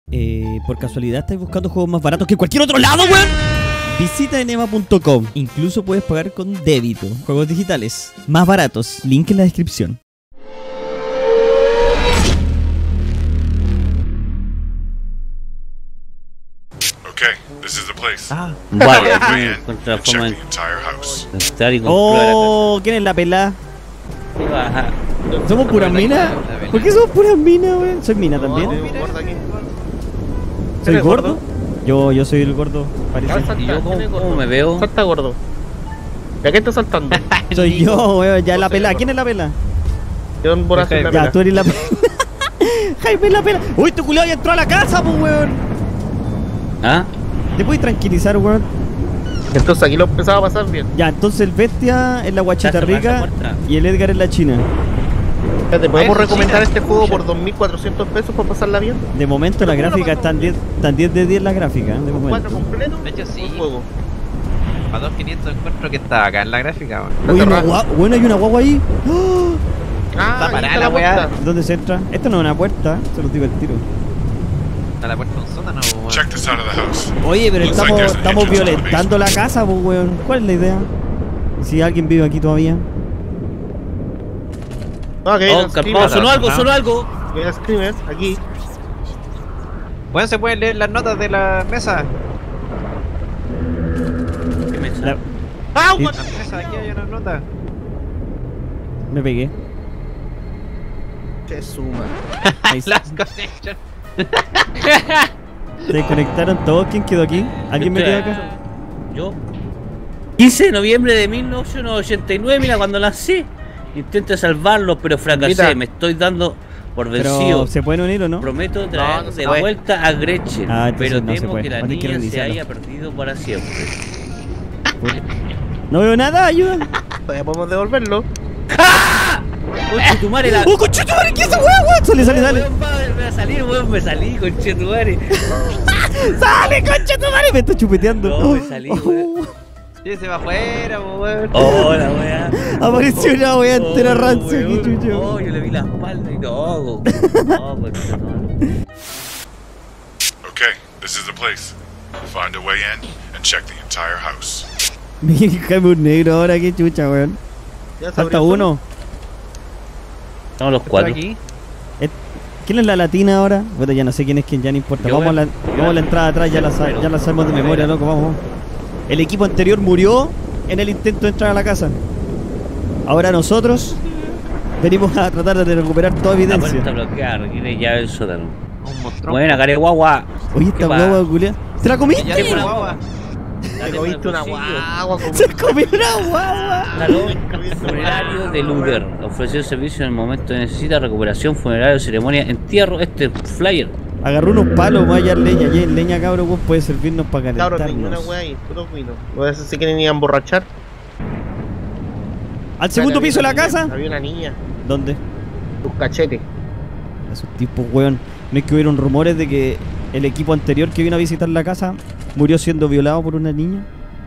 por casualidad estáis buscando juegos más baratos que cualquier otro lado, weón. Visita enema.com. Incluso puedes pagar con débito. Juegos digitales más baratos. Link en la descripción. Okay, this is the place. Vale, aquí Way in encuentra la and check forma the entire house. de entrar y comprar Oh, ¿quién es la pelada? Ajá. ¿Somos puras minas? ¿Por qué somos puras minas, weón? ¿Soy mina también? ¿Soy gordo? Yo soy el gordo, parece. ¿Y yo cómo me veo? Salta, gordo. ¿Ya qué estás saltando? Soy yo, weón, ya la pelada. ¿Quién es la pelada? Yo en Boraz en la Ya, pela. tú eres la pelada. Jaime es la pelada. Uy, tu culiao ya entró a la casa, pues, weón. ¿Ah? ¿Te puedes tranquilizar, weón? Entonces aquí lo empezaba a pasar bien. Ya, entonces el bestia es la guachita Ya se rica pasa muerta. y el Edgar es la china. Ya, ¿te podemos Eso, recomendar China. este juego por 2.400 pesos para pasarla bien? De momento la ¿cómo lo gráfica pasamos están 10 de 10 la gráfica, de ¿4 momento. completos? De hecho, sí. Un juego. Para 2500 encuentro que está acá en la gráfica, weón. Oye, cerrada. bueno, hay una guagua ahí. ¡Oh! Ah, ahí parada está la weá. puerta. ¿Dónde se entra? Esto no es una puerta, se lo digo al tiro. Está la puerta de un sótano, weón. Check the side of the house. Oye, pero Looks like there's an estamos entrance to the violentando la casa, pues, weón. ¿Cuál es la idea? Si alguien vive aquí todavía. No, que hay Oh, un capaz, sonó algo, ¿no? sonó algo. Que hay screamers aquí. Bueno, se pueden leer las notas de la mesa. ¿Qué me La- ¡Ah, Sí. what? La mesa aquí hay unas notas. Me pegué. Se suma. Ahí está. Las connection. Se desconectaron todos. ¿Quién quedó aquí? ¿Alguien me Estoy queda acá? Yo. 15 de noviembre de 1989, mira, cuando nací. Intento salvarlo, pero fracasé. Mira. Me estoy dando por Pero, vencido. ¿se pueden unir o no? Prometo traer no se de puede. vuelta a Gretchen, Ah, entonces pero no se temo puede. que la Va a tener que niña se reiniciarlo. haya perdido para siempre. No veo nada, ayuda. Todavía podemos devolverlo. Conchetumare, la... ¡Oh, conchetumare! ¿Qué es esa weá, weón? Sale, sale, sale. Weón, me va a salir, weón, me salí, conchetumare. ¡Sale, conchetumare! Me está chupeteando. No, me salí, weón. Sí, se va afuera, weón. Hola, weá. Apareció una weá entera rancia aquí, weón. chucho. Oh, yo le vi la espalda y no, no, Okay, this is the place. Find a way in and check the entire house. Déjame un negro ahora, qué chucha, weón. Ya se Falta abrió uno. Estamos los Por cuatro. aquí. ¿Quién es la latina ahora? Bueno, ya no sé quién es quién, ya no importa. Yo Vamos a voy a- la entrada atrás, ya la sabemos de memoria, loco, vamos. El equipo anterior murió en el intento de entrar a la casa. Ahora nosotros venimos a tratar de recuperar toda La puerta evidencia. bloqueada, requiere llave del sótano. Un monstruo. Buena, care guagua. Oye, esta ¿Qué va? guagua, culia. ¿Se la comiste? Ya tengo una guagua. Te comiste una guagua como... Se comió una guagua. Salón funerario de Luder. Ofreció servicio en el momento de necesita recuperación, funerario, ceremonia, entierro. Este flyer. Agarró unos palos, va a hallar leña. Ya en leña, cabrón, vos puede servirnos para Cabros, ninguna calentarnos. wea ahí, puro vino. O eso se quieren ir a emborrachar. ¿Al segundo piso de la casa? Había una niña, ¿Dónde? tus cachetes. Esos tipos, weón. No es que hubieron rumores de que el equipo anterior que vino a visitar la casa murió siendo violado por una niña.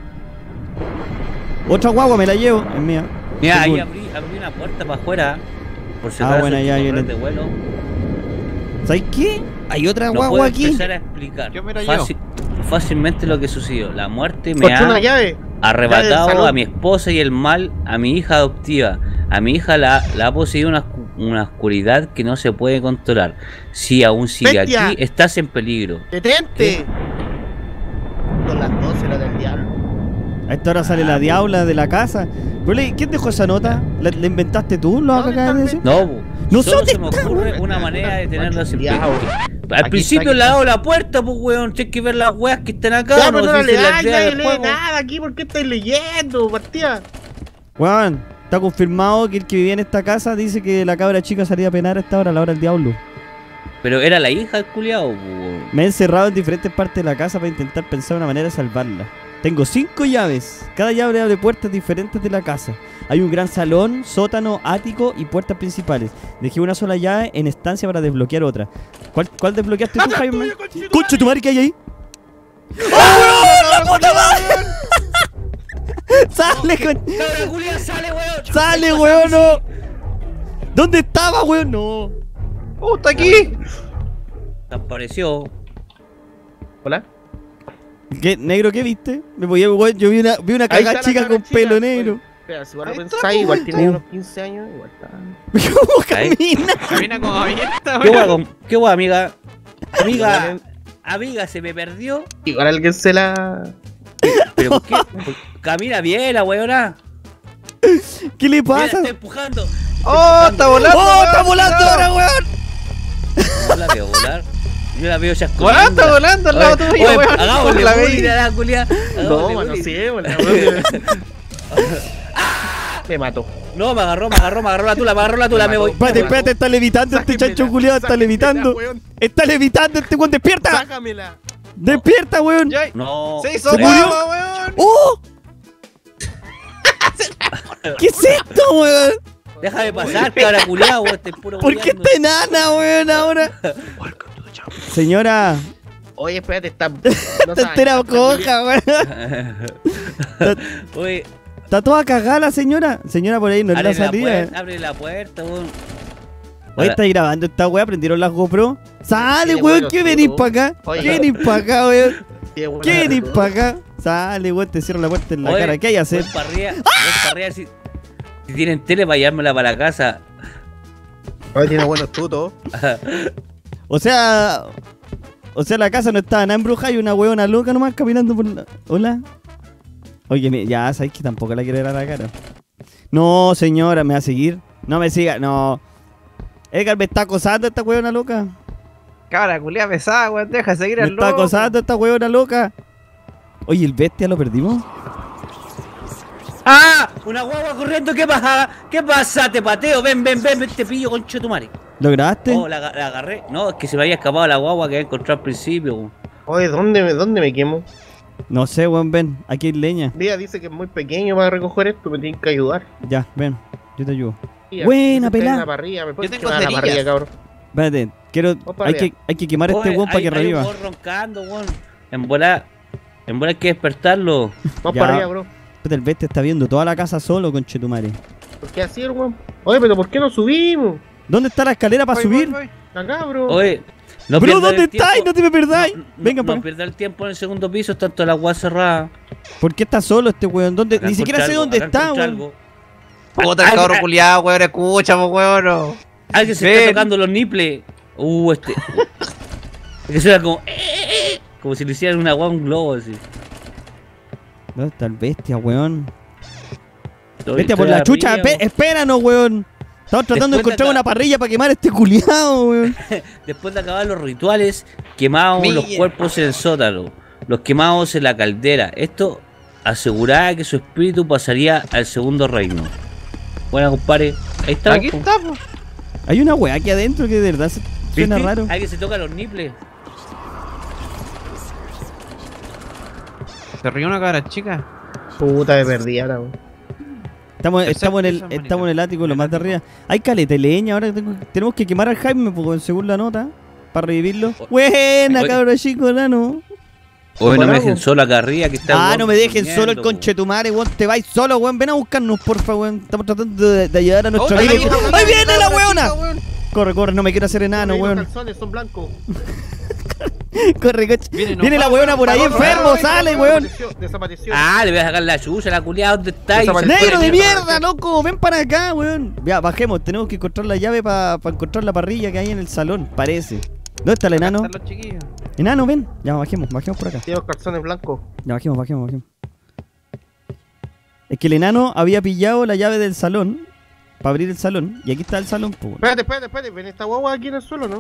Otra guagua, me la llevo, es mía. Mira, Qué ahí cool. abrí una puerta para afuera. Por si Ah, acaso bueno, hay ya que viene. correr de vuelo. ¿Sabes qué? Hay otra No guagua puedo aquí. empezar a explicar Yo me la llevo. fácilmente lo que sucedió. La muerte me Corché una ha llave. arrebatado salón. a mi esposa y el mal a mi hija adoptiva. A mi hija la ha poseído una oscuridad que no se puede controlar. Si aún sigue ¡Bestia! aquí, estás en peligro. ¡Detente! Son las 12 la del diablo. A esta hora sale la diabla de la casa. Pero, ¿quién dejó esa nota? ¿La inventaste tú? ¿Lo ¿Dónde acabas de está decir? No, No solo son se me de- ocurre una manera de tenerla sin Diablo. Al Aquí principio está, le hago la puerta, pues weón. Tienes que ver las weas que están acá. Ya, pero no Si le se las das, vea ya del lee juego. nada aquí, ¿por qué estáis leyendo, partida? Juan, está confirmado que el que vivía en esta casa dice que la cabra chica salía a penar a esta hora, a la hora del diablo. Pero era la hija del culiao, pues, weón. Me he encerrado en diferentes partes de la casa para intentar pensar una manera de salvarla. Tengo 5 llaves. Cada llave abre puertas diferentes de la casa. Hay un gran salón, sótano, ático y puertas principales. Dejé una sola llave en estancia para desbloquear otra. ¿Cuál desbloqueaste tú, Jaime? ¡Concha tu madre, qué hay ahí! ¡Oh, weón! ¡La puta madre! ¡Sale, con... ¡Cabra culia, sale, weón! ¡Sale, weón! No. ¿Dónde estaba, weón? No. ¡Oh, está aquí! Desapareció. Hola. ¿Qué, negro, qué viste? Yo vi una Ahí cagada está la chica cabra con pelo chica. negro. Oye, espera, si vos lo Ahí pensáis, está, igual po. tiene unos 15 años, igual está. ¿Cómo Ahí. camina? Camina como abierta, ¿Qué weón. guay, qué guay, amiga? Amiga, se me perdió. Igual alguien se la... ¿Pero por qué? Camina bien la weona. ¿Qué le Mira, pasa? está empujando. ¡Oh, está volando! ¡Oh, weón! está volando Cuidado. ahora, weón! No la veo volar. Yo la veo ya Weón, está volando al lado tuyo, weón. Hagámosle La bullying veis. a la culia. No, mano, sí, weón. Me mató. No, me agarró la tula, me voy. Espérate, espérate, está levitando este Sáquenmela, chancho culiado, está sáquenmela, levitando. weón. Está levitando este weón, despierta. Sácamela. Despierta, weón. Ya, No. se hizo ¿Se murió? guapa, weón. ¡Oh! ¿Qué es esto, weón? Déjame pasar, cabra culiao, este es puro ¿Por qué culiando. está enana, weón, ahora? Señora, Oye, espérate, está... No está sabe, entera está coja, weón. Oye, Está toda cagada la señora. Señora, por ahí no es la salida. abre la puerta, weón. Hoy está grabando esta weá, prendieron las GoPro. Sale, Qué weón, bueno ¿qué venís tú. para acá? Oye. ¿Qué venís para acá, weón? Sí, bueno, ¿Qué venís todo. para acá? Sale, weón, te cierro la puerta en la cara. ¿Qué hay que hacer? Voy para arriba, si tienen tele para llevármela para la casa. Oye, tiene buenos tutos. O sea, la casa no estaba nada embrujada y una weona loca nomás caminando por la... ¿Hola? Oye, ya sabéis que tampoco la quiero ver a la cara. No, señora, ¿me va a seguir? No me siga, no. Edgar, me está acosando esta weona loca. Cabra, culia pesada, weón. Deja de seguir Me al está loco. acosando esta weona loca. Oye, ¿el bestia lo perdimos? ¡Ah! ¡Una guagua corriendo! ¿Qué pasa? ¿Qué pasa? Te pateo, ven, te pillo, concho de tu madre. ¿Lo grabaste? Oh, la agarré. No, es que se me había escapado la guagua que había encontrado al principio, weón. Oye, ¿dónde me quemo? No sé, weón, ven. Aquí hay leña. Día dice que es muy pequeño para recoger esto, me tienen que ayudar. Ya, ven. Yo te ayudo. Tía, Buena, estoy en pelá. la parrilla, me puedes Yo tengo quemar la cerillas. parrilla, cabrón. Espérate, quiero... Opa, Hay que quemar a este Oye, weón para que hay un reviva. weón roncando, weón. En bola hay que despertarlo. Vamos Ya. para arriba, bro. Espérate, el bestia está viendo toda la casa solo, conchetumare. ¿Por qué así, weón? Oye, pero ¿por qué no subimos? ¿Dónde está la escalera para Voy, subir? voy, voy. Acá, bro. Oye, no Bro, pierdas ¿dónde el tiempo. estáis? No te me perdáis. Venga, no para acá. pierdas el tiempo en el segundo piso, está toda la agua cerrada. ¿Por qué está solo este weón? ¿Dónde? Acá Ni siquiera sé encontré dónde algo, acá está, encontré weón. algo. Puta, el cabro culiado, weón. Escucha, po, weón. no. Alguien se Ven. está tocando los niples. Que suena como si le hicieran una agua a un globo así. ¿Dónde está el bestia, weón? Estoy- Bestia por estoy la chucha, arriba, weón. espéranos, weón. Estamos tratando de Después de encontrar acá. una parrilla para quemar a este culiao, weón. Después de acabar los rituales, quemamos los Milla. cuerpos en el sótano, los quemamos en la caldera. Esto aseguraba que su espíritu pasaría al segundo reino. Bueno, compadre, ahí está. Aquí está, po. Hay una weá aquí adentro que de verdad suena ¿Viste? raro. Alguien se toca los niples. Se rió una cabra chica. Puta, me perdí ahora, weón. Estamos Esa en manita. el ático, lo más de arriba. Hay caleta de leña, ahora tenemos que quemar al Jaime, pues, según la nota, para revivirlo. Buena, Oye. cabrón chico, nano. Hoy no me Bravo. dejen solo acá arriba que está. Ah, weón, no me dejen durmiendo, solo el weón. conchetumare, weón. Te vais solo, weón. Ven a buscarnos, porfa, weón. Estamos tratando de ayudar a nuestro Oh, amigo. ahí viene, ¡Ahí viene la cabra weona! chica, weón. Corre, corre, no me quiero hacer enano, Oye, los weón. calzones son blancos. Corre, coche. Viene Viene la enojado, weona por ahí weón. enfermo, Ay, sale, weón. Desapareció. Ah, le voy a sacar la chucha, la culiada, ¿dónde está? Desapareció. Negro de mierda, mierda, loco. Ven para acá, weón. Ya, bajemos. Tenemos que encontrar la llave para encontrar la parrilla que hay en el salón, parece. ¿Dónde está el enano? Están los chiquillos. Enano, ven. Ya, bajemos por acá. Tiene los calzones blancos. Ya, bajemos. Es que el enano había pillado la llave del salón para abrir el salón. Y aquí está el salón, pues. Espérate. Ven esta guagua aquí en el suelo, ¿no?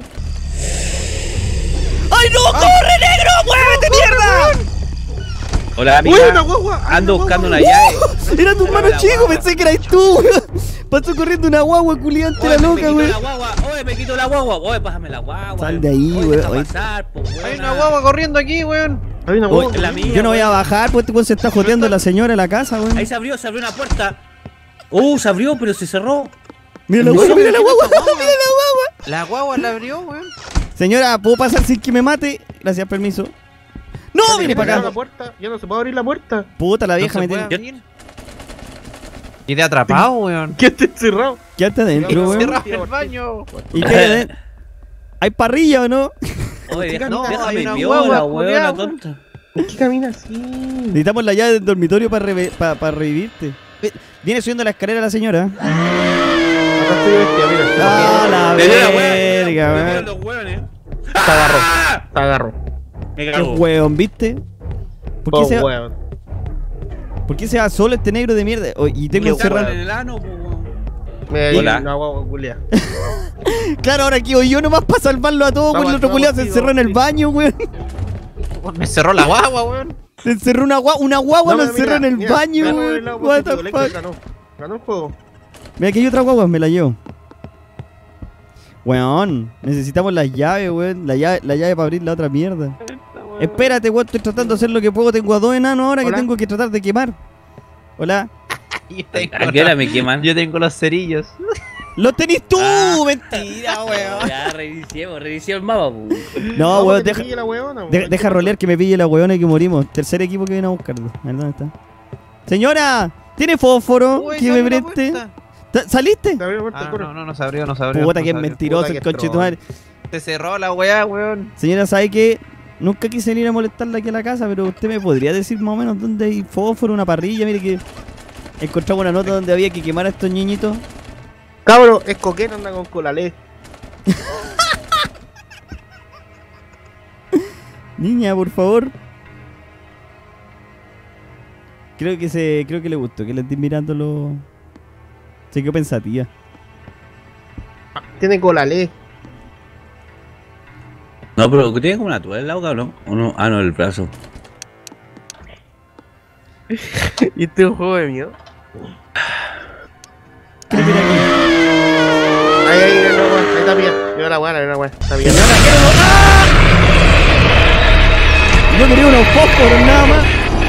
¡Ay, no! ¡Corre, negro! ¡Muévete, mierda! Hola, ¡Uy, amiga. una guagua! Ando Una buscando guagua. una llave. Era tu mano La chico, guagua. pensé que eras tú, weón. Pasó corriendo una guagua culiante la Oye, me loca, quito weón. la guagua. Oye, me quito la guagua. Oye, pásame la guagua. Sal de ahí, Oye, weón. deja Oye. pasar, po, Hay weona. una guagua corriendo aquí, weón. Hay una Oye, guagua. la mía. Yo no voy a weón. bajar, pues este weón se está joteando la señora en la casa, weón. Ahí se abrió una puerta. Se abrió, pero se cerró. Mira la No, guagua, mira mira la guagua, esta guagua. mira la guagua. La guagua la abrió, weón. Señora, ¿puedo pasar sin que me mate? Gracias, permiso. No, mire para La acá. puerta. Ya no se puede abrir la puerta. Puta, la No vieja se me puede tiene. abrir. Y te atrapado, weón. ¿Qué está encerrado? Quédate adentro, weón. Cerrado el baño. ¿Y qué? ¿Hay parrilla o no? Oye, No, déjame hay una viola, guagua, weón, culiao. tonta. ¿Por qué camina así? Necesitamos la llave del dormitorio para revivirte. Viene subiendo la escalera la señora. Acá estoy vestida, mira. Ah, la Me dio la verga, weón. weón. Los hueones. Te agarró. Te agarró. Me Qué cago. hueón, ¿viste? ¿Por qué, Oh, se va, weón. ¿Por qué se va solo este negro de mierda? Oh, y tengo Me cago encerrado. en el ano, po, weón. Me Hola. una guagua culia. Claro, ahora que yo nomás para salvarlo a todos, Vamos, weón. El otro vamos, culiao se sí, encerró en el sí. baño, weón. Me cerró la guagua, weón. Se encerró una guagua lo encerró en el baño, ganó weón. el lado What the positivo, Lexus fuck. ganó. Ganó el juego. Mira, aquí hay otra guagua, me la llevo. Weón, necesitamos las llaves, weón. La llave para abrir la otra mierda. Espérate, weón, estoy tratando de hacer lo que puedo. Tengo a 2 enanos ahora que Hola. tengo que tratar de quemar. Hola. ¿A qué hora me queman? Yo tengo los cerillos. ¡Los tenés tú! Ah. ¡Mentira, weón! Ya, reiniciemos el mapa, po. No, weón, que te deja, pille la huevona, deja rolear que me pille la weona y que morimos. Tercer equipo que viene a buscarlo. A ver, ¿dónde está? Señora, ¿tiene fósforo Uy, que se me abrió la preste? puerta. ¿Saliste? Te abrió la puerta, Ah, corre. no se abrió, no se abrió. Puta, no que se es abrió. mentiroso Puta, el que coche de tu troll. madre. Se cerró la weá, weón. Señora, ¿sabe qué? Nunca quise venir a molestarla aquí a la casa, pero usted me podría decir más o menos dónde hay fósforo, una parrilla. Mire que encontramos una nota donde había que quemar a estos niñitos. Cabro, es coquero, anda con colalé. Niña, por favor. Creo que le gustó, que le estoy mirándolo. Se quedó pensativa. Tiene colalé. No, pero tiene como una tuela en la boca, ¿no? ¿O no? Ah, no, el brazo. ¿Y este es un juego de miedo? ¿Qué le tiene aquí? Ahí, ahí está bien. Mira la buena, mira la buena. Está bien. Señora, quiero... ¡Ah! Yo quería unos fósforos nada más.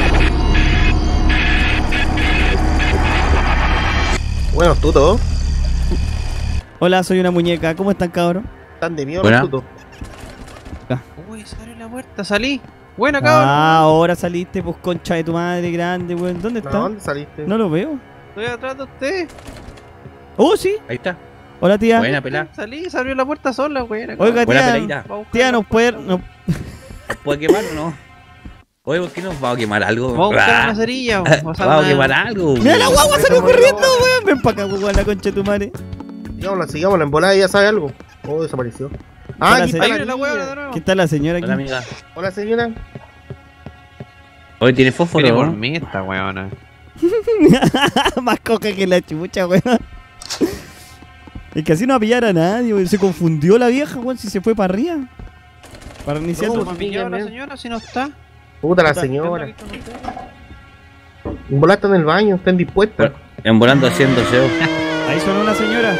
Bueno, tuto. Hola, soy una muñeca. ¿Cómo están, cabrón? Están de miedo Buena. los tutos. Uy, se abrió la puerta, salí. Buena, cabrón. Ah, ahora saliste, pues concha de tu madre grande, weón. ¿Dónde ¿No? está? ¿Dónde saliste? No lo veo. Estoy atrás de usted. Oh, sí. Ahí está. Hola, tía. Buena pelada. Salí, se abrió la puerta sola, buena. Oiga, Buena tía. peladita. Va a buscar Tía, la ¿nos puede...? puerta, no- ¿Puede quemar o no? Oye, ¿por qué nos va a quemar algo? Vamos a buscar Ah, una cerilla. Vamos a quemar algo. ¡Mira la guagua salió Estamos corriendo, locos. weón! Ven pa' acá, weón, la concha de tu madre. Sigámosla, en volada ella sabe algo. Oh, desapareció. Hola, Aquí está Ahí la viene la niña. hueá de nuevo. ¿Qué tal la señora aquí? Hola, amiga. Hola, señora. Oye, ¿tiene fósforo? Viene por ¿no? mí esta weona. Más coca que la chucha, weón. Es que así no va a pillar a nadie, weón. Se confundió la vieja, weón, si se fue para arriba. Para iniciar No, tu- ¿Cómo sí, pilló la bien. señora si no está? Puta la Puta, señora. Aquí con usted. En volada está en el baño, está indispuesta. Bueno, en volando haciendo SEO. Ahí sonó una señora.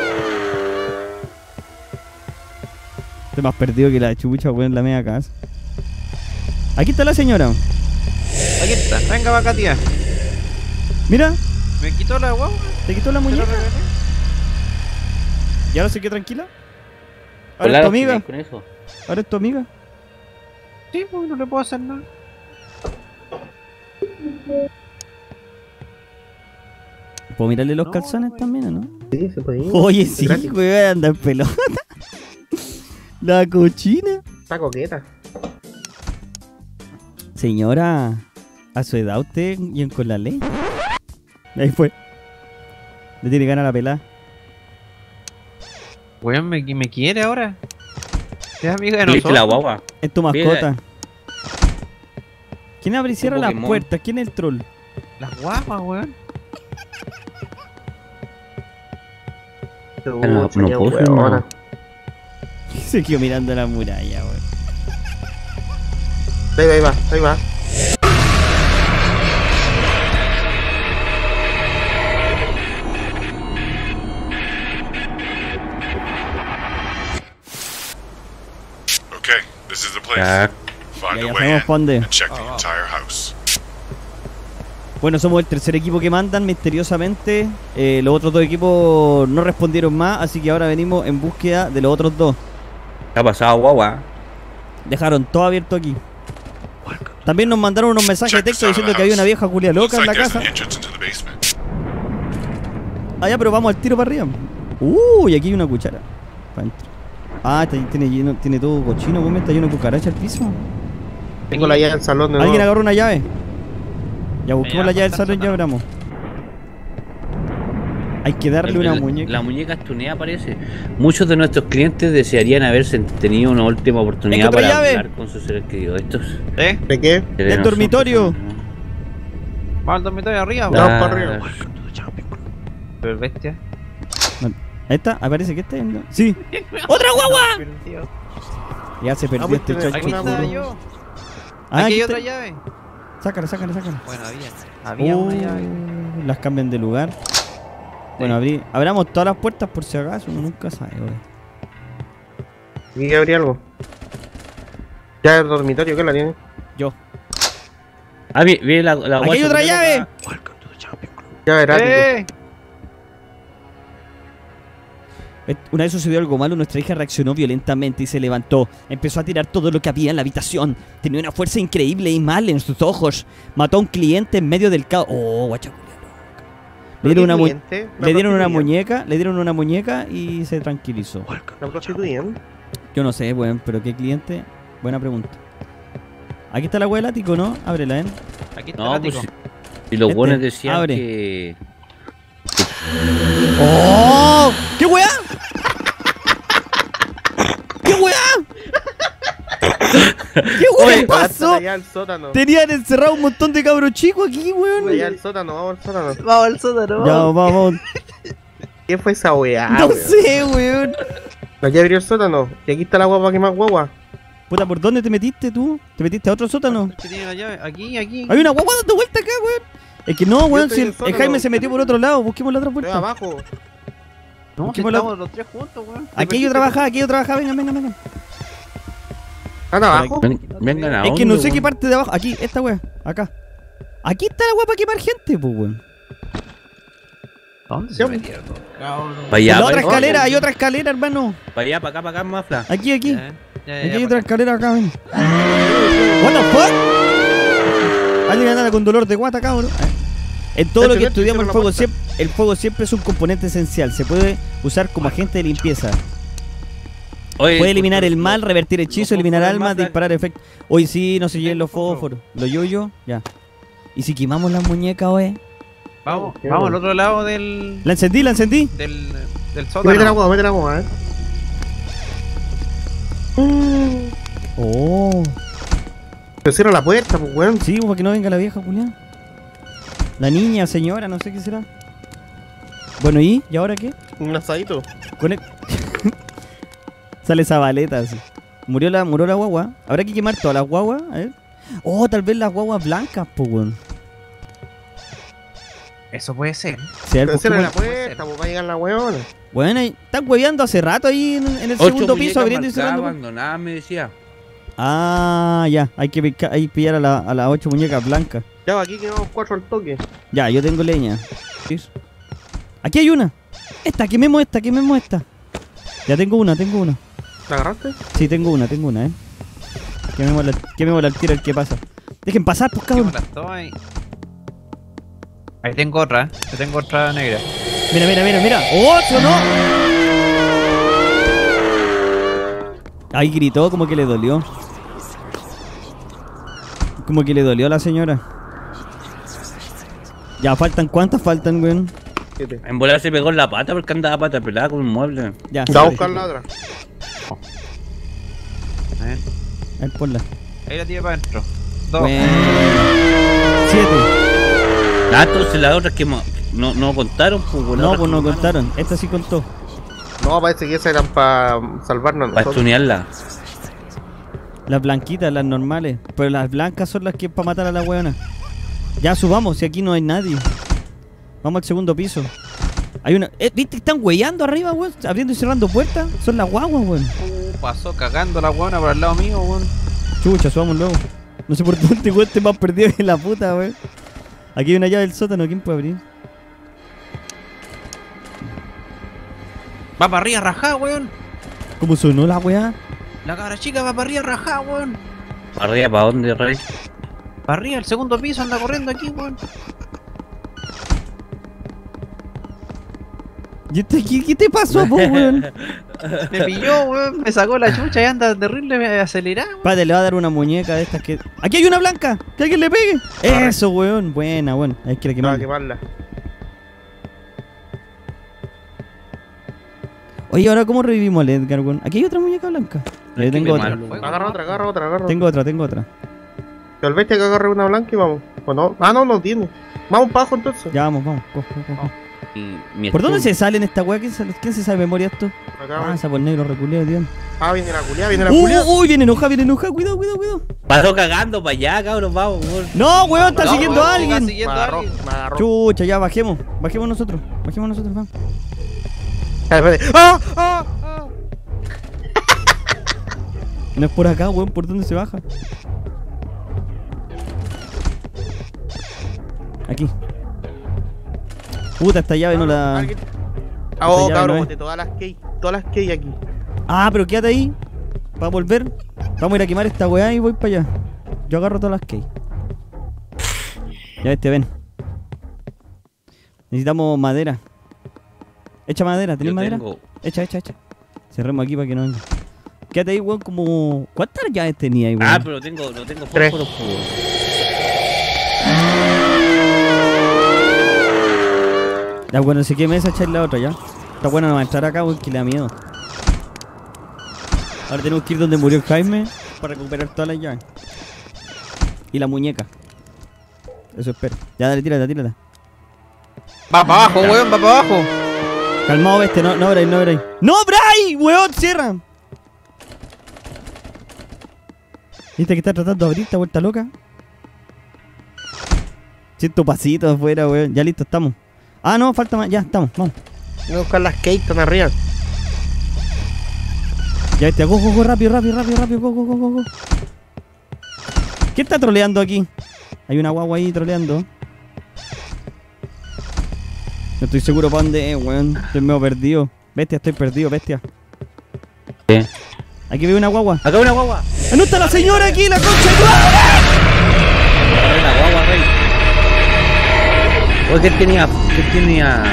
Estoy más perdido que la chucha, weón, en la media casa. Aquí está la señora. Aquí está. Venga, va acá, tía. Mira, Me quitó la guagua. te quitó la ¿Se la muñeca. regalé? ¿Y ahora se quedó tranquila? ¿Ahora es tu amiga? Con eso. ¿Ahora es tu amiga? Sí, pues no le puedo hacer nada. ¿Puedo mirarle los No, calzones no, también, o no? Sí, se puede ir. Oye, sí, Gratis. weón, anda en pelota. La cochina. Está coqueta. Señora, a su edad usted y con la ley. Ahí fue. Le tiene ganas a la pelada. Weón, me quiere ahora. Es amiga de ¿Viste nosotros. la guagua? Es tu mascota. ¿Quién abre y cierra las Pokémon. puertas? ¿Quién es el troll? Las guapas, weón. no Señor, puedo ser, huevona. no. Se quedó mirando la muralla, weón. Ahí va, ahí va. Okay, this is the place. Ya. Find Ya a way sabemos in pa' dónde. and check the entire house. Bueno, somos el tercer equipo que mandan misteriosamente. Los otros dos equipos no respondieron más, así que ahora venimos en búsqueda de los otros dos. ¿Qué ha pasado, guagua? Dejaron todo abierto aquí. También nos mandaron unos mensajes de texto diciendo que había una vieja culia Looks loca en like la there's casa. an entrance into the basement. Ah, ya, pero vamos al tiro para arriba. Y aquí hay una cuchara. Pa' dentro. Ah, tiene todo cochino, weón. Está lleno de cucaracha el piso. Tengo la llave del salón de ¿Alguien nuevo. agarró una llave? Ya busquemos Ya, la llave del falta el salón y ya abramos. Hay que darle una muñeca. La muñeca estunea parece. Muchos de nuestros clientes desearían haberse tenido una última oportunidad ¿Encontré para llave? hablar con sus seres queridos. Estos ¿Eh? ¿De qué? Del dormitorio. Vamos al dormitorio arriba, No. weón. Vamos para arriba. Pero bestia. Ahí está, aparece que está. Sí. ¡Otra guagua! Ya se perdió pues, este tiene- chacho. Aquí Una, está weón. yo. Ah, Aquí hay está. otra llave. Sácala. Bueno, había una llave. Las cambian de lugar. Bueno, abramos todas las puertas por si acaso, uno nunca sabe, weón. Aquí que abrir algo. Ya el dormitorio, ¿qué la tiene? Yo. Ah, vi la ¡Aquí hay guacha otra que llave! Ya verás. Una vez sucedió algo malo, nuestra hija reaccionó violentamente y se levantó. Empezó a tirar todo lo que había en la habitación. Tenía una fuerza increíble y mal en sus ojos. Mató a un cliente en medio del caos. Oh, guachaculia loca. Le dieron una muñeca y se tranquilizó. La prostituyen. Yo no sé, weón, pero ¿qué cliente? Buena pregunta. Aquí está la weá del ático, ¿no? Ábrela, ¿eh? Aquí está No, el pues ático. si los Este, buenos decían abre. que. ¡Oh! ¿Qué weá? ¿Qué weá? ¿Qué weá pasó? Allá al sótano. Tenían encerrado un montón de cabros chicos aquí, weón. Allá al sótano, vamos al sótano. Vamos al sótano. Ya, vamos. ¿Qué fue esa weá? No weón? sé, weón. Aquí abrió el sótano. Y aquí está la guapa que más guagua. Puta, ¿por dónde te metiste tú? ¿Te metiste a otro sótano? ¿Qué tiene la llave? Aquí. Hay una guagua dando vuelta acá, weón. Es que no, weón, estoy si en el el sótano. Jaime se metió por otro lado. Busquemos la otra Estoy puerta. abajo. No, ¿Qué si bola? estamos los tres juntos, weón. Aquí yo trabajaba, venga. ¿Están abajo? Vengan a Es que no dónde, sé qué weón. parte de abajo. Aquí, esta weá, acá. Aquí está la weá para quemar gente, pues, weón. ¿Dónde se metieron? Cabrón. Para En allá, la otra para escalera, hay otra escalera, hermano. allá, para acá, mafla. Aquí. Aquí hay otra Ya. escalera acá, ven. What the fuck? Alguien anda con dolor de guata, cabrón. En todo lo que estudiamos el fuego siempre es un componente esencial. Se puede usar como agente de limpieza. Oye, Puede eliminar el mal, revertir hechizos, los eliminar fósforos almas, matan. disparar efectos. Hoy sí, no se lleven los fósforos. Los yoyos, ya. ¿Y si quemamos las muñecas, oye? Vamos al otro lado del La encendí. del Mete la sótano. guagua, Oh, Pero cierra la puerta, pues weón. sí, para que no venga la vieja, Julián. La niña, señora, no sé qué será. Bueno, ¿y ahora qué? Un asadito. Con el- Sale esa baleta así. Murió la guagua. Habrá que quemar todas las guaguas. A ver. Oh, tal vez las guaguas blancas, pues, weón. Eso puede ser. Sí, a ver, Pero cierra la busquemos- puerta, pues va a llegar la weona. Bueno, ahí están hueveando hace rato ahí en el 8 segundo piso, muñecas abriendo y marcadas, cerrando. abandonadas, me decía. Ah, ya. Hay que ahí pillar a las 8 muñecas blancas. Ya, aquí quemamos 4 al toque. Ya, yo tengo leña. Aquí hay una. Quememos esta. Ya tengo una. ¿La agarraste? Sí, tengo una, Quemémosla al tiro, el que pasa. Dejen pasar, pues, cabrón. Quémalas todas ahí. Ahí tengo otra. Yo tengo otra negra. Mira. ¡Oh, no! Ahí gritó, como que le dolió. Como que le dolió a la señora. Ya, ¿cuántas faltan, weón? 7. En volar se pegó en la pata porque andaba pata pelada con un mueble. Ya, Va a sorry. buscar la otra. A ver. Ahí, ponla. Ahí la tiré para adentro. 2. Bueno. 7. Ah, entonces las otras que no contaron, pues, weón, las No, otras pues no que contaron. Esta sí contó. No, parece que esas eran para salvarnos a Para nosotros. estunearla. Las blanquitas, las normales. Pero las blancas son las que es para matar a la weona. Ya subamos, si aquí no hay nadie. Vamos al segundo piso. Hay una. ¿Viste? Están weyando arriba, weón. Abriendo y cerrando puertas. Son las guaguas, weón. Pasó cagando la buena por al lado mío, weón. Chucha, subamos luego. No sé por dónde, weón, te más perdido que la puta, weón. Aquí hay una llave del sótano. ¿Quién puede abrir? Va para arriba rajá, weón. ¿Cómo sonó la weá? La cabra chica va para arriba rajá, weón. ¿Arriba para dónde, Rey? Para arriba, el segundo piso anda corriendo aquí, weón. ¿Y este qué te pasó, po, weón? Me pilló, weón. Me sacó la chucha y anda terrible acelerado. Padre, le va a dar una muñeca de estas que... ¡Aquí hay una blanca! ¡Que alguien le pegue! Eso, weón. Buena, weón. Hay que Para quemarla. quemarla. Oye, ¿ahora cómo revivimos al Edgar, weón? Aquí hay otra muñeca blanca. Hay que Tengo otra. quemarlo. Agarra otra. Tengo otra. Que el bestia que agarre una blanca y vamos. ¿O no? Ah, no tiene. Vamos para abajo entonces. Ya vamos. Coge. Y mi ¿Por dónde stun. se sale en esta weá? ¿Quién se sabe de memoria esto? Acá, Ah, weón. esa por negro reculeo, tío. Viene la culia. Uy, viene enoja. Cuidado. Pasó cagando para allá, cabrón, vamos, weón. No, weón, está No, siguiendo weón, a está alguien. siguiendo Me a agarró, alguien. me agarró. Chucha, ya bajemos. Bajemos nosotros, vamos. Espérate. ¡Ah! No es por acá, weón, ¿por dónde se baja? Aquí. Puta, esta llave no la... Alguien- Esta Oh, llave cabrón, no es. boté todas las key aquí. Ah, pero quédate ahí. Para volver. Vamos a ir a quemar esta weá y voy para allá. Yo agarro todas las key. Ya ven. Necesitamos madera. Echa madera, ¿tenés Yo madera? tengo. Echa. Cerremos aquí para que no venga. Quédate ahí, weón, como... ¿Cuántas llaves tenía ahí, weón? Ah, pero no tengo Tres. fósforo, po. Ya, bueno, se queme esa, echar la otra, ya. Está bueno, no va a entrar acá, weón, que le da miedo. Ahora tenemos que ir donde murió Jaime para recuperar todas las llaves. Y la muñeca. Eso espero. Ya, dale, tírate. Va para abajo, weón, va para abajo. Calmado, bestia, no, Bray. ¡No, Bray! ¡Weón, cierra! ¿Viste que está tratando de abrir esta vuelta loca? Siento pasitos afuera, weón. Ya listo, estamos. Ah, no, falta más. Ya, estamos, vamos. Voy a buscar las key, están arriba. Ya, bestia, go, rápido, go. ¿Quién está troleando aquí? Hay una guagua ahí troleando. No estoy seguro para dónde es, weón. Estoy medio perdido. Bestia, estoy perdido, bestia. ¿Qué? Aquí veo una guagua. Acá una guagua. ¡Ah, no está la señora aquí, la concha de tu Acá una guagua, rey. Oye, ¿qué tenía?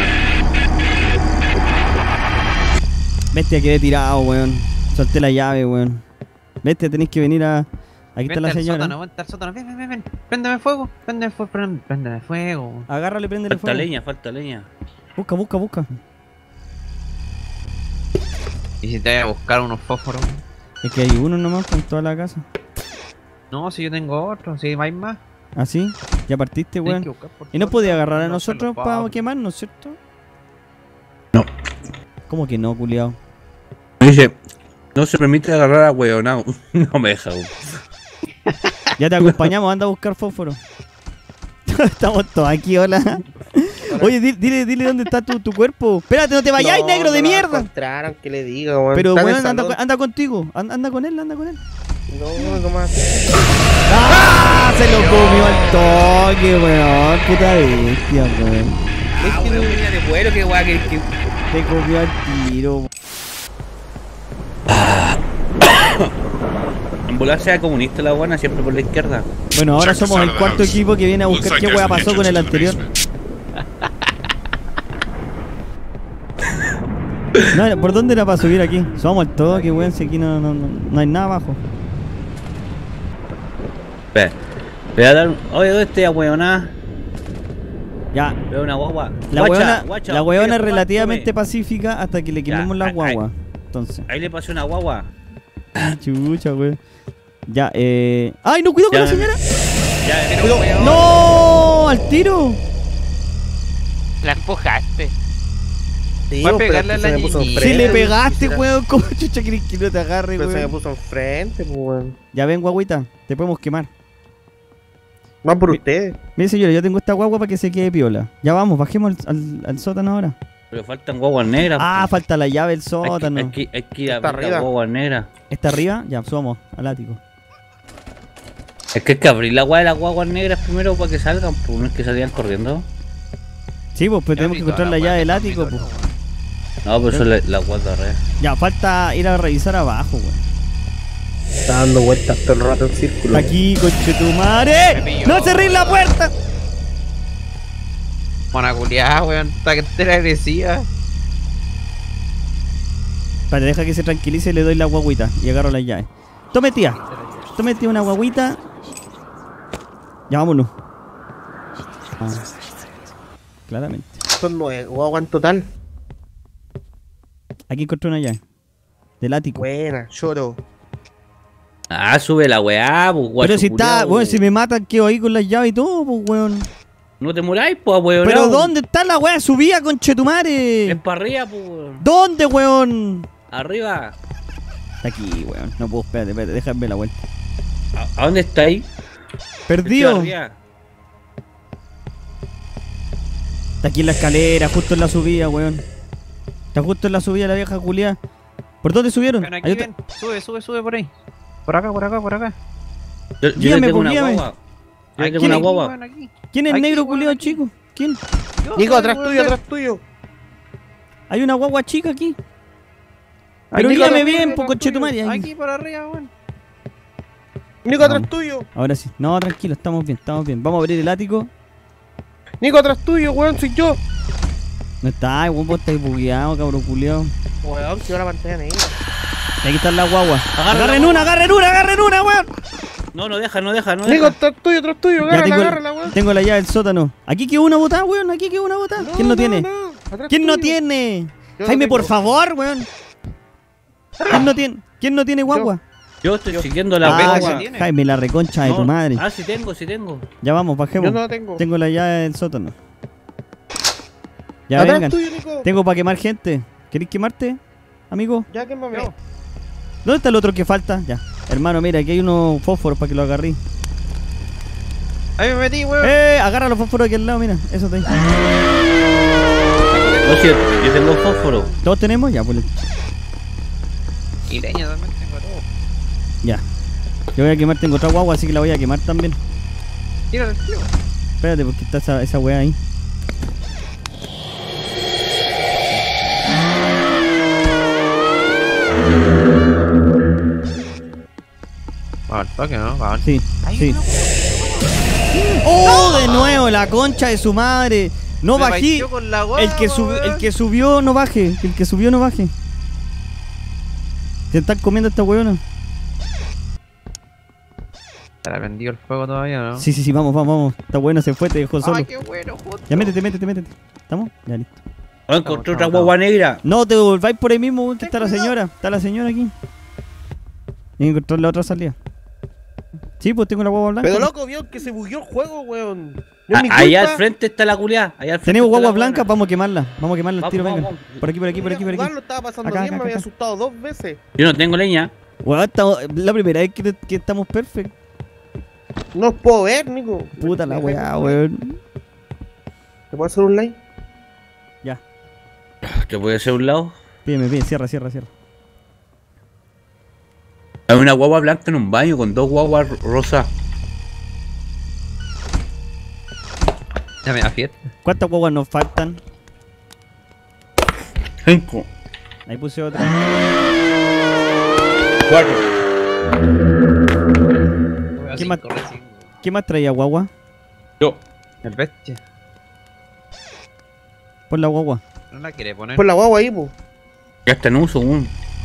Bestia, quedé tirado, weón. Solté la llave, weón. Bestia, tenéis que venir a... Aquí está Vente la al señora. sótano, vente al sótano. Ven. Préndeme fuego. Préndeme fuego. Agárrale, préndele Falta fuego. falta leña. Busca. Y si te voy a buscar unos fósforos. Es que hay uno nomás con toda la casa. No, si yo tengo otro, si hay más. ¿Ah, sí? Ya partiste, Tienes weón. que buscar por ¿Y no todos podía lados, agarrar a no nosotros se los para pago. quemarnos, cierto? No. ¿Cómo que no, culiao? Dice, no se permite agarrar a hueonao. No me deja, weón. Ya te acompañamos, anda a buscar fósforo. Estamos todos aquí, hola. Oye, dile dónde está tu cuerpo. Espérate, no te vayáis, negro de no la mierda. encontraron, que le diga, weón. Pero Está en weón, el salón. anda contigo. Anda con él. No más. ¡Ah! Se lo comió al toque, weón. Puta bestia, weón. Ah, weón, venía de vuelo, qué guay, que... Te comió al tiro. Ambulancia comunista la buena, siempre por la izquierda. Bueno, ahora Check the somos side el of the cuarto house. equipo que viene a Looks buscar like qué there's weá an pasó con el entrance to the anterior. basement. No, ¿por dónde era para subir aquí? Somos al toque, weón, si aquí no hay nada abajo. Espera, voy a dar un... Oye, ¿dónde estoy a hueoná? Ya, Veo una guagua. la Guacha, huevona es mira, relativamente tome. pacífica hasta que le quememos Ya, la guagua. Entonces, Ahí le pasó una guagua. chucha, weón. Ya, ¡ay, no, cuidado con Ya, la señora! Ya, pero weón. ¡No! ¡Al tiro! La empujaste. Sí, Voy a pero pegarle a se la me puso niñita. Si enfrente, le pegaste, quisiera- weón, ¿cómo chucha querés que no te agarre, Pero se me weón? puso enfrente, pues, weón. Ya ven, guaguita, te podemos quemar. Más por ustedes. Mire, señora, yo tengo esta guagua para que se quede piola. Ya vamos, bajemos al sótano ahora. Pero faltan guaguas negras. Ah, pues. falta la llave del Hay que- sótano. hay que ir a Está ver arriba. la guagua negra. ¿Está arriba? Ya, subamos al ático. Es que hay que abrir la guagua de las guaguas negras primero para que salgan, pues no es que salgan corriendo. Sí, pues, tenemos que encontrar la llave del ático, pues. No, pero eso es la guagua de red. Ya, falta ir a revisar abajo, weón. Está dando vueltas todo el rato en círculo. Aquí, conchetumare. Me pilló. ¡No cerréis la puerta! Mona culiada, weón. Está que entera agresiva. Para deja que se tranquilice y le doy la guaguita y agarro las llaves. Tome tía una guaguita. Ya vámonos. Ah, claramente. Son 9 guaguas en total. Aquí encontré una llave. Del ático. Buena, lloro. Ah, sube la weá, pues, guacho Pero si está, culiao, weón, si me matan, quedo ahí con las llaves y todo, pues, weón. No te muráis, pues, weón. Pero ¿dónde está la weá subida, conchetumare? Es para arriba, pues, weón. ¿Dónde, weón? Arriba. Está aquí, weón. No puedo, espérate, déjame la vuelta. ¿A dónde estáis? Perdido. Estoy arriba. Está aquí en la escalera, justo en la subida, weón. Está justo en la subida la vieja culiá. ¿Por dónde subieron? Ven aquí, Hay otra- ven. Sube por ahí. Por acá. Yo Guíame, le tengo una guíame. guagua. Yo le Aquí, tengo una aquí, guagua. weón, aquí. ¿Quién es Aquí, negro weón, culiado, aquí. chico? ¿Quién? Nico, atrás weón, tuyo, ven. atrás tuyo. Hay una guagua chica aquí. Aquí, Pero Nico, guíame atrás bien, tuyo, po, atrás conchetumare. ahí. Aquí por arriba, weón. Nico, atrás Vamos. tuyo. Ahora sí. No, tranquilo, estamos bien, estamos bien. Vamos a abrir el ático. Nico, atrás tuyo, weón, soy yo. No está, weón, vos estáis bugueado, cabrón culiado. Weón, si va la pantalla negra. Aquí están las guaguas. Agarren Agarren una, weón. No deja. Nico, atrás tuyo, Ya agárrala, weón. tengo la llave del sótano. Aquí quedó una botada, weón. Aquí quedó una botada. ¿Quién no tiene? Atrás ¿Quién no tuyo. tiene? Yo Jaime, no por tengo. favor, weón. ¿Quién no tiene guagua? Yo estoy siguiendo la Ah, guagua. tiene. Jaime, la reconcha de tu madre. Ah, sí tengo. Ya vamos, bajemos. Yo no la tengo. Tengo la llave del sótano. Ya Atrás vengan. tuyo, Nico. Tengo para quemar gente. ¿Queréis quemarte, amigo? Ya quémame. ¿Dónde está el otro que falta? Ya. Hermano, mira, aquí hay unos fósforos para que lo agarrí. Ahí me metí, weón. Agarra los fósforos aquí al lado, mira. Eso está ahí. No, sí, yo tengo fósforo. ¿Todos tenemos? Ya, pues. Y leña también tengo todo. Ya. Yo voy a quemar, tengo otra guagua, así que la voy a quemar también. Tírale, tío. Espérate, porque está esa weá ahí. Va al toque, ¿no? Va al... Sí, sí. ¡Oh! De nuevo, la concha de su madre. No Me bajé. baició con la guagua, El que subió no baje. El que subió no baje. Se están comiendo esta weona. ¿Te la prendió el fuego todavía, no? Sí, vamos. Esta weona se fue, te dejó solo. Ay, qué bueno, justo. Ya métete. ¿Estamos? Ya listo. Oh, encontré otra guagua negra. No, te volváis por ahí mismo, weón, que está la señora. Está la señora aquí. Y encontrar la otra salida. Sí, pues tengo la guagua blanca. Pero loco, vio que se bugueó el juego, weón. No es mi Allá al culpa. frente está la culiá. Allá al frente Tenemos está la guaguas blancas, buena. vamos a quemarla. Vamos a quemarla al Vamos, tiro, vamos, venga. vamos. Por aquí. Quería jugarlo, estaba pasando Acá, bien, acá, me había acá. asustado 2 veces. Yo no tengo leña. Weón, estamos, la primera vez que estamos perfect. No os puedo ver, Nico. Puta la weá, weón. ¿Te puedo hacer un like? Ya, Que puede ser un lado. pide, cierra. Hay una guagua blanca en un baño con 2 guaguas rosas. Ya me da fiesta. ¿Cuántas guaguas nos faltan? 5, Ahí puse otra. 4. ¿Qué más? ¿Qué más traía guagua? Yo. El bestia. Pon la guagua. No la quiere poner. Pon la guagua ahí, po. Ya está en uso, weón.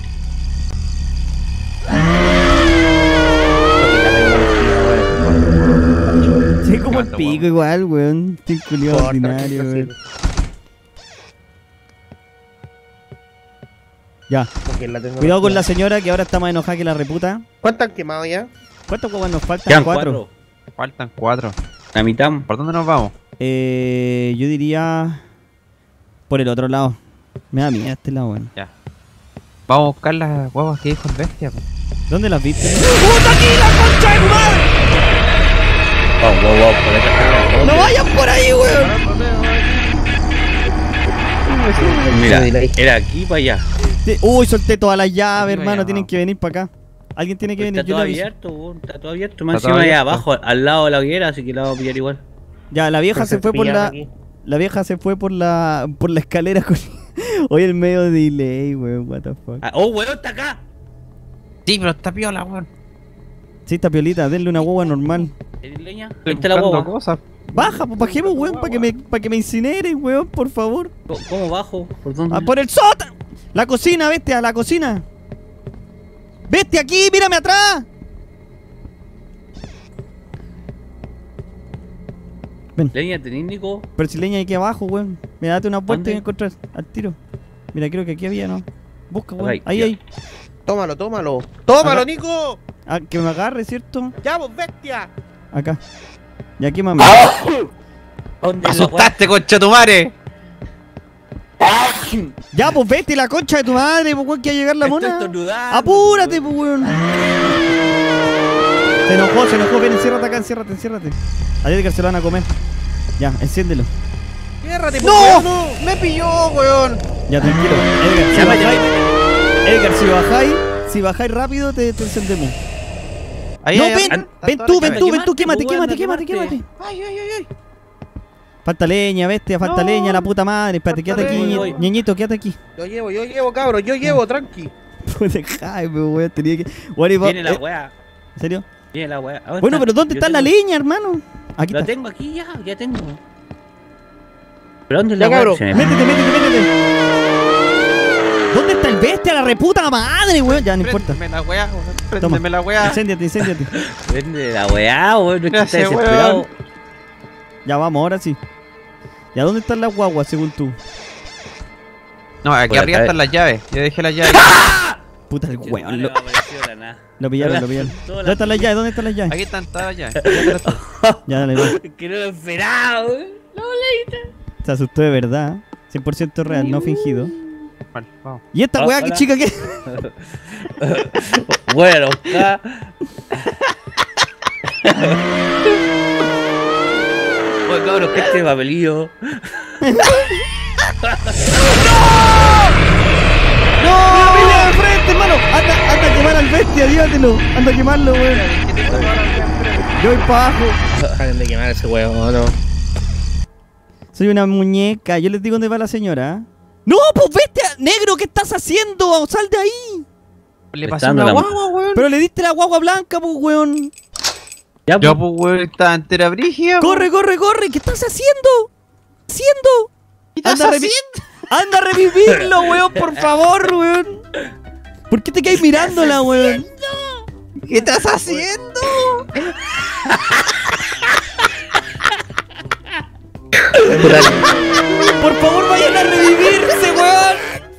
Sí, como el Cuánto pico guagua. igual, weón. Estoy culiado Corta, ordinario, así. weón. Ya. Porque la tengo Cuidado con la aquí. señora que ahora está más enojada que la reputa. ¿Cuántas han quemado ya? ¿Cuántas guaguas nos faltan? Quedan 4. 4. Faltan 4. La mitad. ¿Por dónde nos vamos? Yo diría por el otro lado. Me da miedo este lado, weón. Ya. Vamos a buscar las guaguas que dijo el bestia, po. ¿Dónde las viste? Vamos, por acá. ¡No vayan por ahí, weón! Mira, era aquí para allá. Uy, solté todas las llaves, Aquí hermano. vaya, Tienen vamos. que venir para acá. Alguien tiene que venir. Está Yo todo le aviso. abierto, weón. Está todo abierto. Más Está todo encima allá abierto. abajo, al lado de la hoguera, así que la vamos a pillar igual. Ya, la vieja se fue por la. Aquí. La vieja se fue por la escalera con. Hoy el medio de delay, weón. What the fuck. Ah, oh, weón, está acá. Sí, pero está piola, weón. Sí, está piolita. Denle una guagua normal. ¿Tenés leña? Estoy Ahí está la buscando guagua. cosas. Baja, pues bajemos, weón, para que me incineren, weón, por favor. ¿Cómo bajo? ¿Por dónde? Ah, por el sótano. La cocina, bestia, la cocina. Bestia, aquí, mírame atrás. Ven. Leña, tenés, Nico. Pero si leña hay aquí abajo, weón. Mira, date una vuelta ¿Dónde? y voy a encontrar al tiro. Mira, creo que aquí había, ¿no? Busca, weón. Ahí, Ahí, ya. ahí. Tómalo, tómalo. ¡Tómalo, Acá. Nico! Ah, que me agarre, ¿cierto? ¡Ya, vos, bestia! Acá. Y aquí, mami. ¿Dónde ¡Asustaste, concha tu madre! Ya, pues vete la concha de tu madre, pues weón, que va a llegar la Estoy mona. estornudando, Apúrate, pues weón. Se enojó, ven, enciérrate acá, enciérrate. A Edgar se lo van a comer. Ya, enciéndelo. ¡Ciérrate, ¡No! por favor! ¡Me pilló, weón! Ya, tranquilo. Edgar, si bajáis, si bajáis rápido, te encendemos. Ahí, No, ahí, ven, an- ven an- tú, an- ven an- tú, quemaste, quémate, pues, weón, quémate. quemaste. Ay, ay, ay, ay. Falta leña, bestia, falta No. leña, la puta madre. Espérate, Falta quédate aquí, leña. ñeñito, quédate aquí. Yo llevo, cabros, yo llevo, tranqui. Puta, Jaime, weón, tenía que. Bueno, y va- Viene la weá. ¿En serio? Viene la weá. ¿Dónde Bueno, está? pero ¿dónde Yo está la tengo- leña, hermano? Aquí La está. tengo aquí, ya tengo. ¿Pero dónde es Ya, la weá? cabrón. Se me- Métete. ¿Dónde está el bestia, la reputa madre, weón? Ya, no importa. Préndeme la weá, weón. Toma. Préndeme la weá. Incéndiate. Vende la weá, weón. No es que está Gracias, desesperado. weón. Ya vamos, ahora sí. ¿Ya dónde están las guaguas, según tú? No, aquí Por arriba acá. están las llaves. Yo dejé las llaves. Puta el Vale, weón. me apareció de la nada. Lo pillaron. Todas ¿Dónde están las llaves? ¿Dónde están las llaves? Aquí están todas las llaves. Ya, dale, va. Que no lo esperaba, weón. Se asustó de verdad. 100% real, no fingido. Vale, vamos. ¿Y esta Ah, weá qué hola. chica qué? Bueno, acá. Oye, cabrón, que este papelillo. ¡No! ¡Mira de frente, hermano! Anda a quemar al bestia, dígatelo. Anda a quemarlo, weón. Yo voy para abajo. Dejen de quemar ese weón, no. Soy una muñeca. Yo les digo dónde va la señora. ¡No, pues bestia! ¡Negro! ¿Qué estás haciendo? ¡Sal de ahí! Le Me pasó está dando una la- guagua, weón. Pero le diste la guagua blanca, pues, weón. Ya, Yo, pues, weón, estaba entera brígida. ¡Corre! ¿Qué estás haciendo? ¿Qué estás Anda a revi- ¡Anda a revivirlo, weón! ¡Por favor, weón! ¿Por qué te quedas mirándola, weón? ¿Qué estás haciendo? ¡Por favor, vayan a revivirse, weón!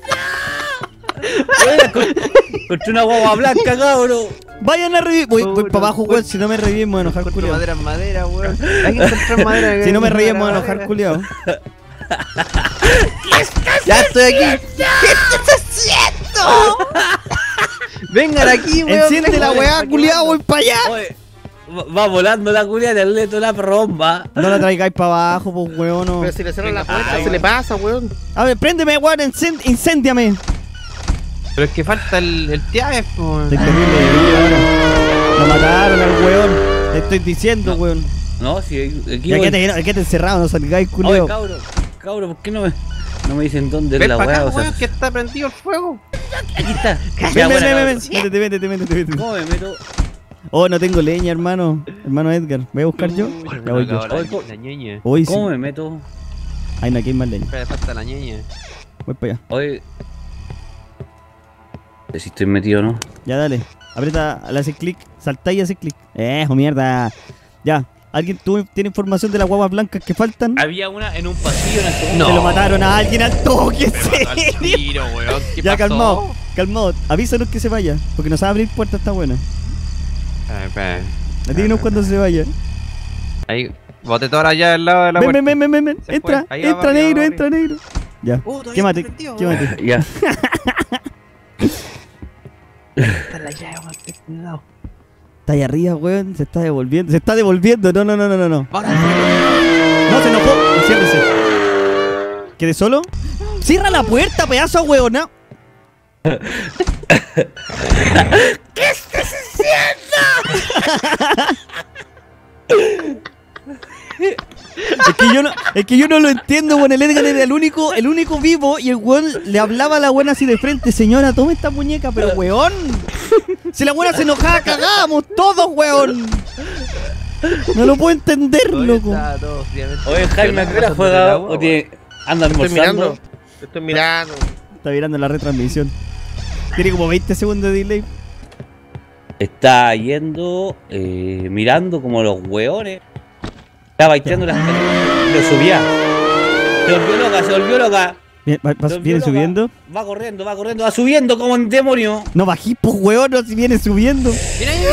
encontré una guagua blanca, cabrón. ¡Vayan a revivir! Voy para abajo, weón. Si no me reviven, me voy a enojar, Con culiao. madera en madera, weón. Hay que encontrar madera. Si no me reviven, me voy a madera. enojar, culiao. Ya estoy aquí. ¿Qué estás haciendo? Vengan aquí, weón. Enciende la vengan, weá, aquí, culiao, weón. voy para allá. Oye, va volando la culia del leto la romba. No la traigáis para abajo, pues, weón. No. Pero si le cierran la Venga, puerta, ay, se le weón. pasa, weón. A ver, préndeme, weón. Incéndiame. Pero es que falta el tiaje, weón. Estoy terrible de vida ahora. Lo mataron al weón. Te estoy diciendo, weón. No, si aquí Ya voy. quédate encerrado, no salgáis, Oye, culiao. cabrón, ¿por qué no me dicen dónde es Ven la para weá? acá, O sea, weón, que está prendido el fuego. aquí está. Ven, Ya, bueno, ven. cabrón. Métete. ¿Cómo me meto? Oh, no tengo leña, hermano. Hermano Edgar. ¿Voy a buscar yo? Ya voy yo. La ñeña. Hoy sí. ¿Cómo me meto? Ay, no, aquí hay más leña. Espera, falta la ñeña. Voy para allá. Oye. No sé si estoy metido o no. Ya, dale. Aprieta, le hace clic. Salta y hace clic. Mierda. Ya. ¿Alguien tiene información de las guaguas blancas que faltan? Había una en un pasillo en el segundo. Se lo mataron a alguien al toque, ¿en serio? Tiro, weón. ¿Qué Ya, pasó? calmado. Avísanos que se vaya. Porque nos va a abrir puerta, está buena. Espera. Díganos cuando se vaya. Ahí, bote toda la llave al lado de la Ven. puerta. Se Entra, fue. Ahí va, entra arriba, negro, va, entra negro. Ya. Todavía Quémate, está prendido, quémate. Ya. Está la llave, weón. ten cuidado. Está ahí arriba, weón. Se está devolviendo. No. Ahora, No, se enojó. Enciérdese. ¿Quede solo? Cierra la puerta, pedazo de huevo, ¿no? Es que yo no lo entiendo, weón. El Edgar era el único vivo y el weón le hablaba a la buena así de frente. Señora, tome esta muñeca, pero weón. Si la buena se enojaba, cagábamos todos, weón. No lo puedo entender, loco. Oye, Jaime, ¿a qué hora juega? ¿O te anda Estoy almorzando? mirando. Estoy mirando. Está mirando la retransmisión. Tiene como 20 segundos de delay. Está yendo, mirando como los hueones. Está baiteando las escalera. Lo subía. Se volvió loca. ¿Viene subiendo? Va corriendo, va subiendo como un demonio. No bajís, pues, weón, no, si viene subiendo. Mira ahí.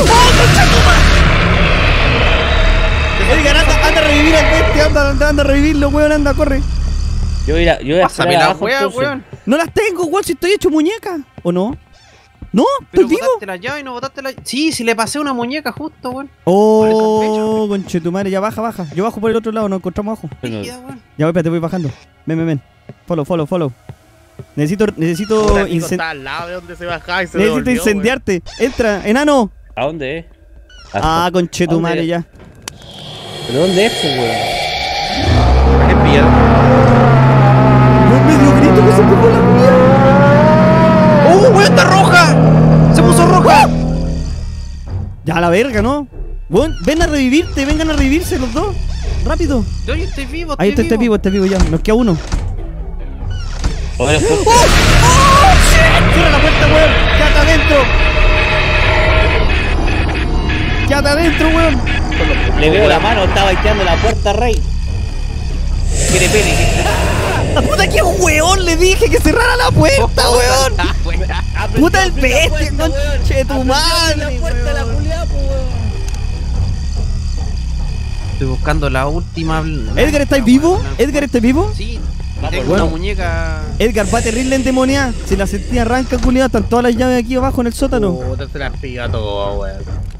Edgar, anda a revivir al bestia, anda a revivirlo, weón, anda, corre. Yo voy a Pásame esperar la abajo, wea, entonces. weón. No las tengo, weón, si estoy hecho muñeca. ¿O no? ¿No? Pero ¿Estoy vivo? botaste la llave y no botaste la... Sí, si le pasé una muñeca justo, weón. Oh, conchetumare, ya baja. Yo bajo por el otro lado, nos encontramos abajo. Pero- Rígida, weón. Ya voy, espérate, voy bajando. Ven. Follow. Necesito Está al lado de donde se bajaba y se necesito devolvió, incendiarte. Entra, enano. ¿A dónde es? Ah, conchetumare, ¿Dónde? ya. ¿Pero dónde es, pues, weón? weón. Qué miedo. Weón, me dio grito que se puso la mía. ¡Oh, weón, está roja! ¡Se puso roja! Ya, la verga, ¿no? Weón, vengan a revivirse los dos. Rápido. Yo estoy vivo, Ahí está vivo ya. Nos queda uno. Oye, pues, ¡Cierra la puerta, weón! ¡Quédate adentro, weón! le veo la mano, está baiteando la puerta, rey. Quiere pene. ¡La puta, qué weón! Le dije que cerrara la puerta, weón. ¡Puta el bestia, conche tu madre! Estoy buscando la última... Edgar, ¿estás vivo? ¿Edgar, estás vivo? Sí. Vamos, Tengo bueno. una muñeca... Edgar, va terrible endemoniada. Si la sentí arranca, culiado. Están todas las llaves aquí abajo en el sótano. Puta, se las pilla todo, weón.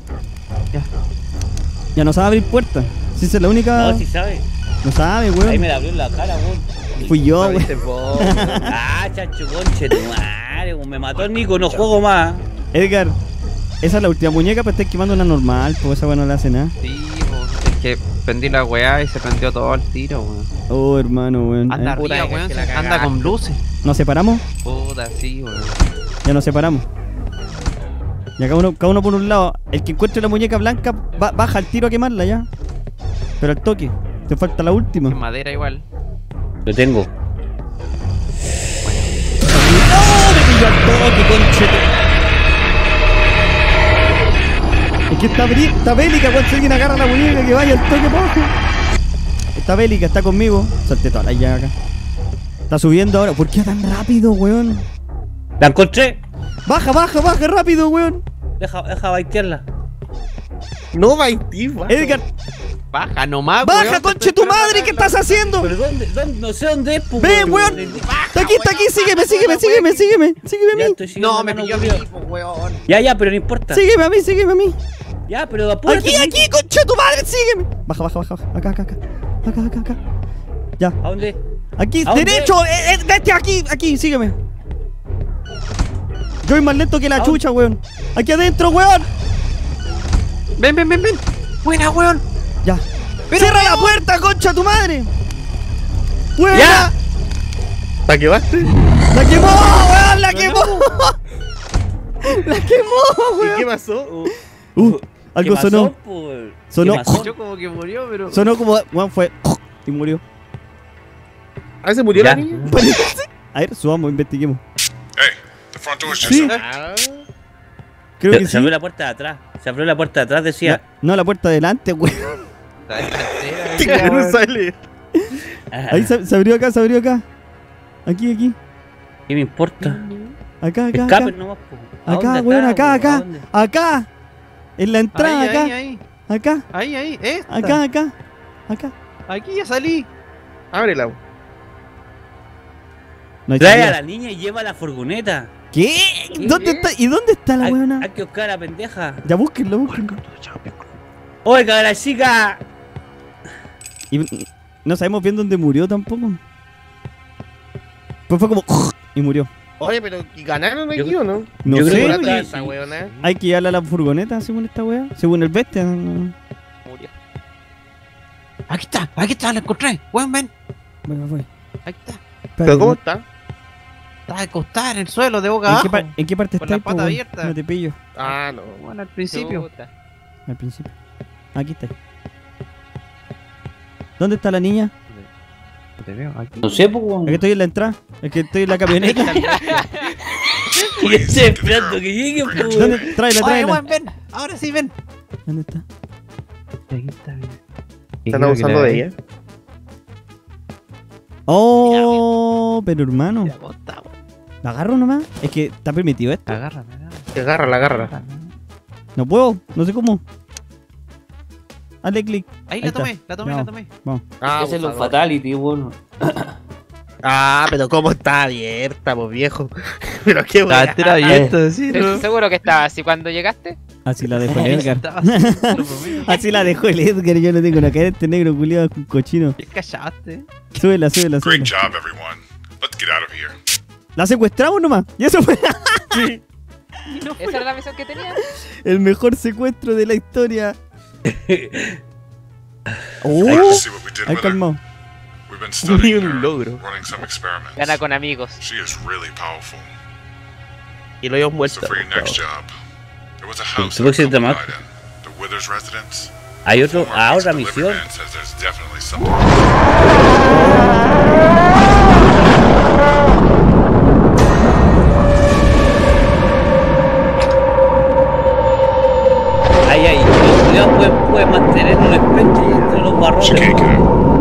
Ya no sabe abrir puertas. Si esa es la única. No, si sabe. No sabe, Ahí weón. me la abrió en la cara, weón. Fui yo, weón. Viste vos. Ah, chacho, conche tu madre, weón. Me mató el Nico, no juego más. Edgar, esa es la última muñeca, pero estáis quemando una normal, pues esa weón no le hace nada. Sí, es que prendí la weá y se prendió todo al tiro, weón. Oh, hermano, weón. Anda puta, arriba, que weón, la anda cagaste. con luces. ¿Nos separamos? Puta, sí, weón. Ya nos separamos. Ya cada uno por un lado. El que encuentre la muñeca blanca baja al tiro a quemarla ya. Pero al toque. Te falta la Es última. madera igual. Lo tengo. ¡No! Me pilló al toque, conchete. Es que está bélica cuando alguien agarra la muñeca que vaya al toque para abajo. Está bélica, está conmigo. Salté toda la llaga acá. Está subiendo ahora. ¿Por qué tan rápido, weón? La encontré. Baja rápido, weón. Deja baitearla. No baití, weón. Edgar, Baja nomás, baja, weón, te conche estoy tu madre, ¿qué esperando. estás haciendo? ¿Pero dónde? No sé dónde es, pues. Ven, weón. Está aquí, sígueme, a Ya mí. estoy siguiendo, No, me hermano, pilló a mí, culiao. po, weón. Ya, pero no importa. Sígueme a mí. Ya, pero apúrate. Aquí, conche tu madre, sígueme. Baja. Acá. Ya, ¿A dónde? aquí, ¿A dónde? derecho, vete aquí, sígueme. Yo voy más lento que la ¿A chucha, weón. Aquí adentro, weón. Ven. Buena, weón. Ya. Pero, ¡Cierra la weón. puerta, concha tu madre! ¡Buena! Ya. ¿Para qué baste? ¡La quemó, weón! ¡La quemó! ¡La quemó, ¿Y qué weón! pasó? Algo ¿Qué pasó, sonó. pues? Sonó. ¿Qué pasó? Yo como que murió, pero... Sonó como. Weón fue. Y murió. ¿Ah, se murió Ya. la niña? A ver, subamos, investiguemos. Hey, the front door's just Sí, open. Ah, creo que Se abrió sí. la puerta de atrás. Se abrió la puerta de atrás, decía. No, la puerta de adelante, weón. Está delantera, no sale. Ahí se abrió acá, Aquí. ¿Qué me importa? Acá. Escapen nomás, po. ¿A Acá, dónde weón, está, acá. ¿A dónde? Acá. En la entrada, Ahí. acá. Esta. Acá. Aquí ya salí. Ábrela. No hay Trae salida. a la niña y lleva a la furgoneta. ¿Qué? ¿Dónde está? ¿Y dónde está la weona? Hay que buscar a la pendeja. Ya búsquenlo. Oiga, la chica. Y no sabemos bien dónde murió tampoco. Pues fue como. Y murió. Oye, pero ¿y ganaron aquí Yo- o no? No Yo creo sé. que Por sí, atrás, sí. esa weona. Hay que llevarla a la furgoneta según esta wea. Según el bestia. No. Aquí está, la encontré. Weón, ven. Voy. Aquí está. ¿Pero cómo está? Está acostada en el suelo de boca ¿En abajo. en qué parte Con está? la pata abierta. No te pillo. Ah, no. Bueno, al principio. Al principio. Aquí está. ¿Dónde está la niña? No te veo aquí. No sé, pues, Es que weón. estoy en la entrada. Es que estoy en la camioneta. Y estoy esperando que llegue, pues, weón. ¿Dónde? Tráela, Oye, tráela. weón, ven. Ahora sí, ven. ¿Dónde está? Aquí está, mira. Están abusando de ella. Oh, pero hermano. Mira cómo está, weón. ¿La agarro nomás? Es que está permitido esto. Agárrame. Agárrala. No puedo, no sé cómo. Hazle clic. Ahí Ahí la tomé, la tomé. Vamos. Ese es un fatality, weón. Ah, pero cómo está abierta, pues viejo. Pero qué Está weá. entera abierta, sí, ¿no? ¿Seguro que estaba así cuando llegaste? Así la dejó el Edgar. Estaba así, lo prometo. Así la dejó el Edgar. Yo no tengo una cara este negro culiado con cochino. ¿Qué callaste? Súbela. Great súbela. job, everyone. Let's get out of here. La secuestramos nomás. Y eso fue ¿Esa era la misión que tenía? el mejor secuestro de la historia. Oh, Let's see what we did ay, with her. calmado. We've been studying un her, logro. running some experiments. Gana con amigos. She is really powerful. Y lo habíamos So muerto. for your next job, there was a house Supongo que se that llama- died in, the Withers residence. Hay otro, Former otra pizza delivery misión. man says there's definitely something. Ay, los culiados pueden mantener un espectro entre los She barrotes. can't get out.